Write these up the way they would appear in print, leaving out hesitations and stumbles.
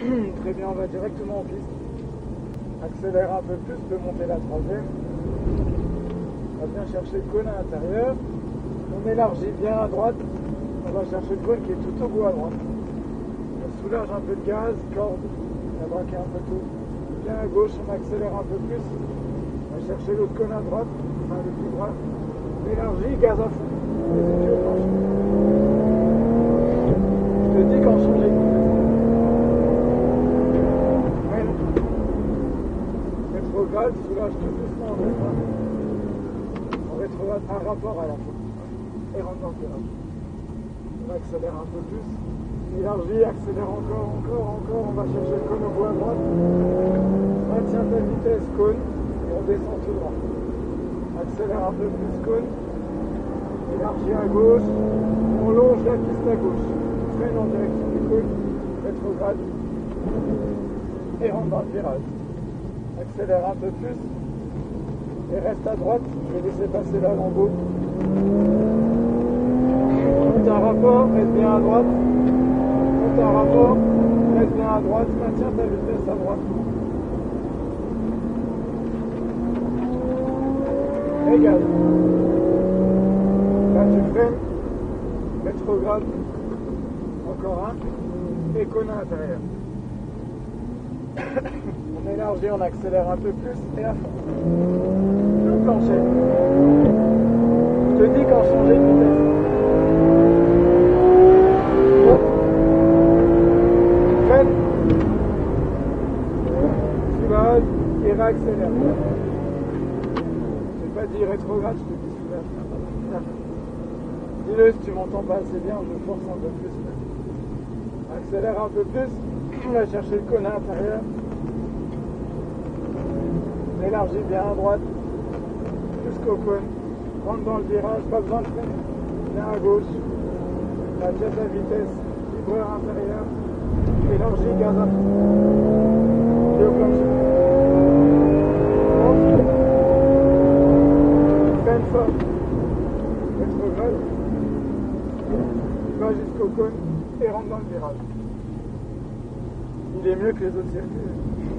Très bien, on va directement en piste. Accélère un peu plus, peut monter la troisième. On va bien chercher le cône à l'intérieur. On élargit bien à droite. On va chercher le cône qui est tout au bout à droite. On soulage un peu de gaz, corde. On va braquer un peu tout. Bien à gauche, on accélère un peu plus. On va chercher l'autre cône à droite, enfin le plus droit. On élargit, gaz à fond. Les yeux au plancher. Je te dis quand changer de vitesse. Rétrograde, soulage tout doucement en rétrograde. On rétrograde un rapport à la fois. Et rentre dans le virage. On accélère un peu plus. Élargit, accélère encore. On va chercher le cône au bout à droite. Maintiens ta vitesse, cône. Et on descend tout droit. Accélère un peu plus, cône. Élargit à gauche. On longe la piste à gauche. Freine en direction du cône. Rétrograde. Et rentre dans le virage. Accélère un peu plus. Et reste à droite. Je vais laisser passer la lambeau. Monte un rapport, reste bien à droite. Monte un rapport, reste bien à droite. Maintiens ta vitesse à droite. Égal. Là tu freines. Rétrograde. Encore un. Et cône à l'intérieur. On élargit, on accélère un peu plus et à fond. Tout plancher. Je te dis quand changer de vitesse. Bon. Freine. Soulage et réaccélère. Je t'ai pas dit rétrograde, je te dis soulage. Dis-le si tu m'entends pas assez bien, je force un peu plus. Accélère un peu plus. On va chercher le cône à l'intérieur. On élargit bien à droite jusqu'au cône. Rentre dans le virage, pas besoin de freiner. Bien à gauche. Maintiens ta vitesse. Vibreur intérieur. Élargis, gaz à fond. Pied au plancher. Freine fort. Rétrograde. Va jusqu'au cône et rentre dans le virage. Il est mieux que les autres circuits.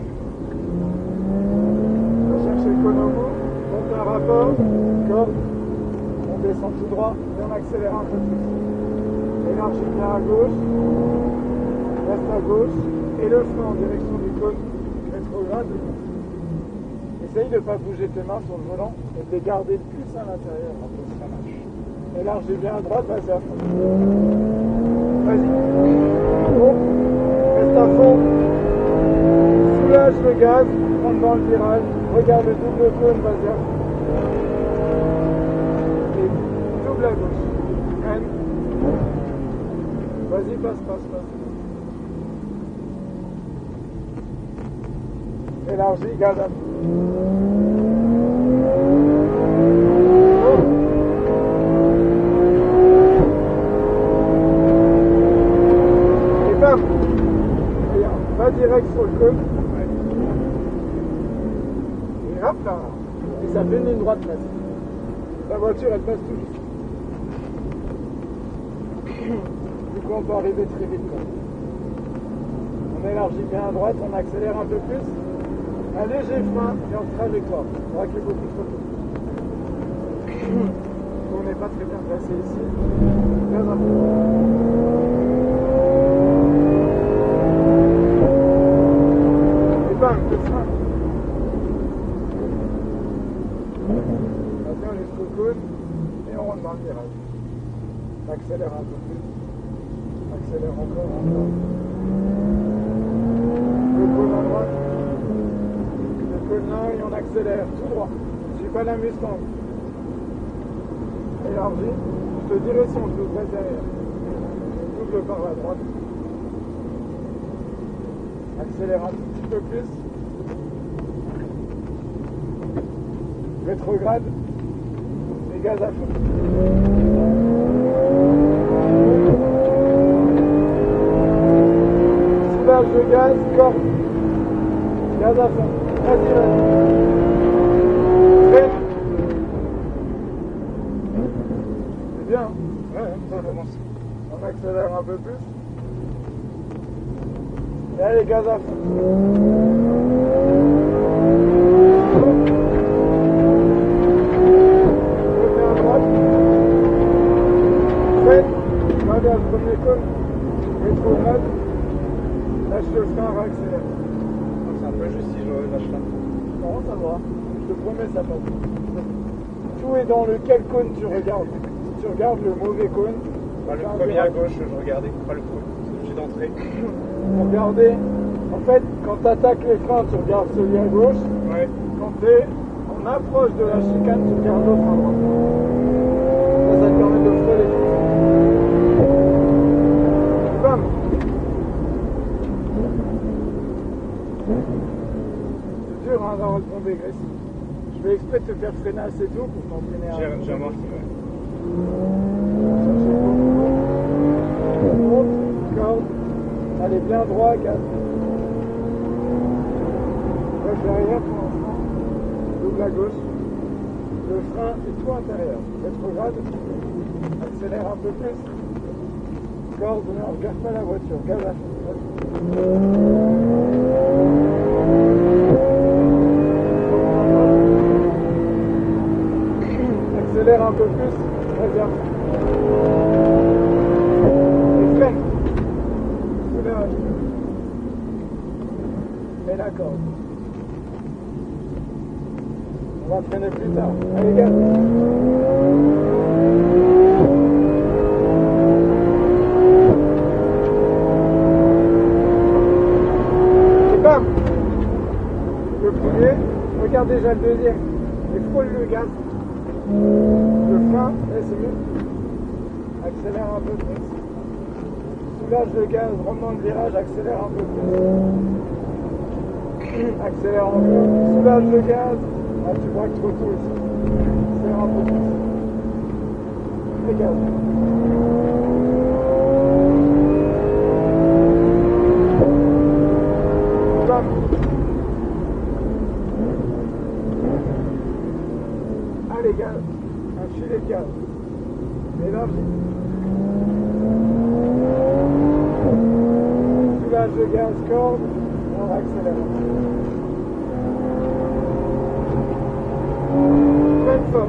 On va chercher le cône au bout, monte un rapport, corde, on descend tout droit et on accélère un peu plus. Élargis bien à gauche, reste à gauche et le frein en direction du cône rétrograde. Essaye de ne pas bouger tes mains sur le volant et de les garder le plus à l'intérieur en position marche. Élargis bien à droite, vas-y à fond. Vas-y. Bon. Reste à fond. Soulage le gaz, rentre dans le virage, regarde le double cône, vas-y à fond. Et double à gauche. Freine. Vas-y, passe. Élargis, gaz à fond. Et bam. Va direct sur le cône. Et hop là. Et ça fait une ligne droite là. La voiture elle passe tout juste. Du coup on peut arriver très vite là. On élargit bien à droite, on accélère un peu plus. Un léger frein et on sera avec toi. Braquez beaucoup de photos. On n'est pas très bien placé ici. Gaz à fond. Le frein. On va bien jusqu'au cône et on rentre dans le virage. On accélère un peu plus. On accélère encore. Le cône à droite. Le cône là et on accélère tout droit. Je ne suis pas la Mustang. Élargi. Je te dirai si on double derrière. On double par la droite. Accélère un tout petit peu plus. Rétrograde et gaz à fond. Soulage de gaz, corde. Gaz à fond. Vas-y. Freine. C'est bien. Ouais, ça commence. On accélère un peu plus. Et allez, gaz à fond. Revenez à droite. Freine. Va vers le premier cône. Rétrograde. Lâche le frein, réaccélère. C'est un peu juste si je lâche là. Non, ça va. Je te promets, ça passe. Tout est dans quel cône tu regardes. Si tu regardes le mauvais cône, Bah, le premier à gauche, je regardais, pas le celui d'entrée. regardez. En fait, quand tu attaques les freins, tu regardes celui à gauche. Ouais. Quand tu es en approche de la chicane, tu regardes l'autre à droite. Ça te permet de freiner. Bam. C'est dur hein, d'avoir le pont dégressif. Je vais exprès te faire freiner assez tôt pour t'entraîner à... J'ai remarqué, ouais. Monte, corde. Allez, bien droit, gaz. Reste derrière pour l'instant. Double à gauche. Le frein est tout intérieur. Rétrograde. Accélère un peu plus. Corde, ne regarde pas la voiture. Gaz à fond. Accélère un peu plus. Réserve. Et freine. Soulage. Et la corde. On va freiner plus tard. Allez, gaz. Et bam. Le premier, regarde déjà le deuxième. Et frôle le gaz. Le frein, c'est mieux. Accélère un peu plus. Soulage le gaz, rentre dans le virage, accélère un peu plus. Accélère un peu. Soulage le gaz. Ah, tu braques trop tôt ici. Accélère un peu plus. Et gaz. Bam. Allez, gaz. Un filet de gaz. Élargi. Soulage le gaz, corde. On accélère. Freine fort.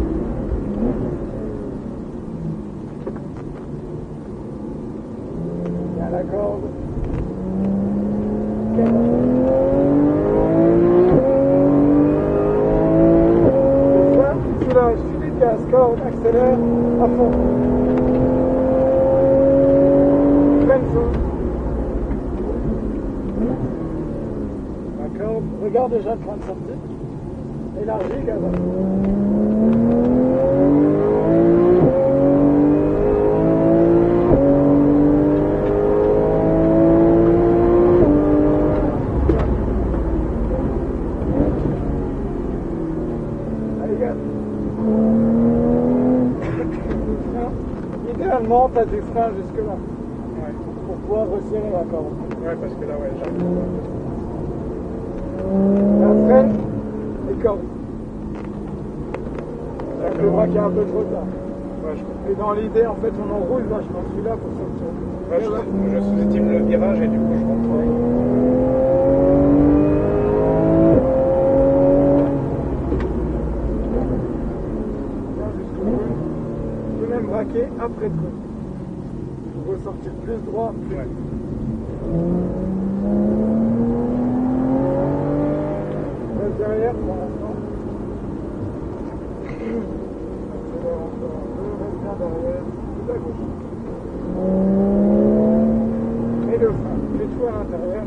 Il y a la corde. Soulage, filet de gaz, corde, accélère à fond. Freine fort. La corde, regarde déjà le point de sortie. Élargi, gaz à fond. Allez, gaz. Idéalement, tu as du frein jusque-là. Ouais. Pour pouvoir resserrer la corde. Ouais, parce que là, ouais, j'arrive La freine et corde. Ça peut braquer un peu trop tard. pas. Ouais, je comprends. Et dans l'idée, en fait, on enroule vachement celui-là pour sortir. Ouais, je sous-estime le virage et du coup, je rentre. Bien jusqu'au cône. Tu peux même braquer après le cône. Pour ressortir plus droit, plus Ouais. Reste derrière pour l'instant. Accélère encore un peu, reste bien derrière, tout à gauche. Et le frein, fais tout à l'intérieur.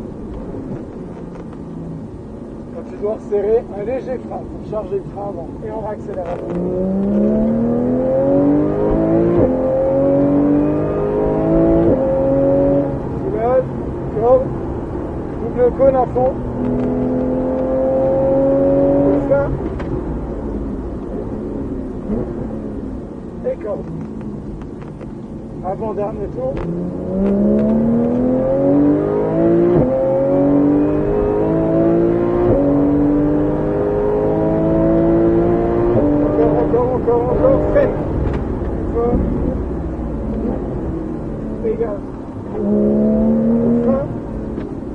Quand tu dois resserrer, un léger frein pour charger le frein avant. Et on réaccélère après. Soulage, corde, double cône à fond. Le frein. Et corde. Avant-dernier tour. Encore, freine. Fort. Et gaz. Frein.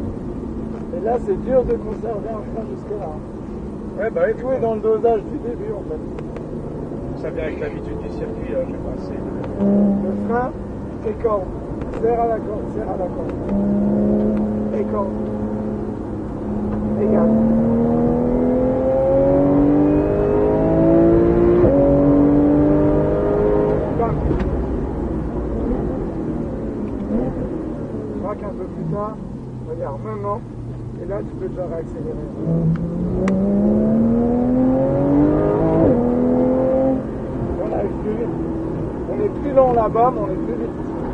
Là, c'est dur de conserver un frein jusque-là. Ouais, bah, Tout est dans le dosage du début, en fait. ça vient avec l'habitude du circuit, là, j'ai passé. Le frein et corde. Serre à la corde, serre à la corde. Et corde. Égal. Bam. Je crois qu'un peu plus tard, regarde, maintenant, et là tu peux déjà réaccélérer. On arrive plus vite. On est plus lent là-bas, mais on est plus vite.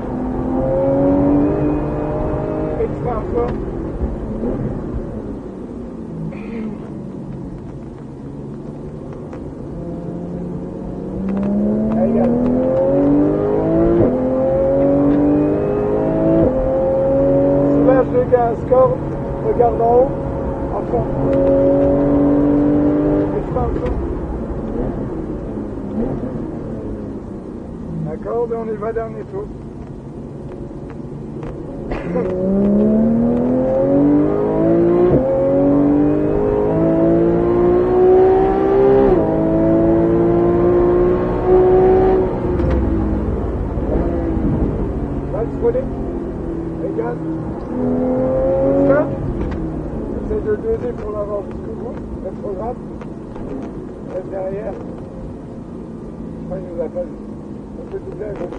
Extra fort. Égal. Soulage le gaz, corde, regarde en haut, à fond. Extra fort. La corde et on y va, dernier tour. Voler, égal. Stop. J'essaie de le doser pour l'avoir jusqu'au bout. Rétrograde. Reste derrière. Je crois qu'il nous a pas vu. On peut doubler à gauche.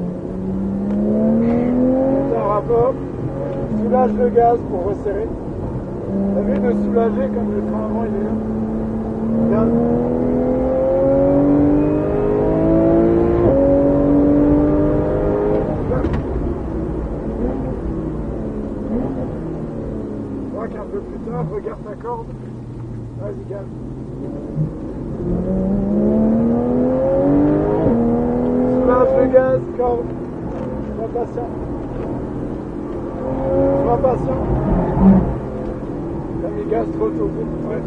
On fait un rapport. Soulage le gaz pour resserrer. T'as vu de soulager comme le train avant il est là. Gaz. Un peu plus tard, regarde ta corde. Vas-y, gaz. Soulage le gaz, corde. Sois patient. Sois patient. T'as mis le gaz trop tôt. Ouais.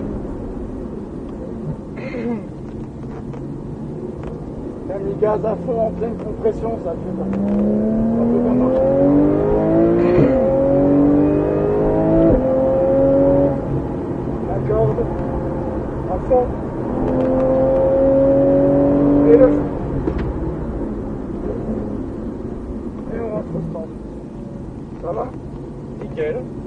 T'as mis le gaz à fond en pleine compression, ça fait pas. Ça peut pas marcher. Corde à fond et le fond et on rentre au stand. Ça va? Nickel.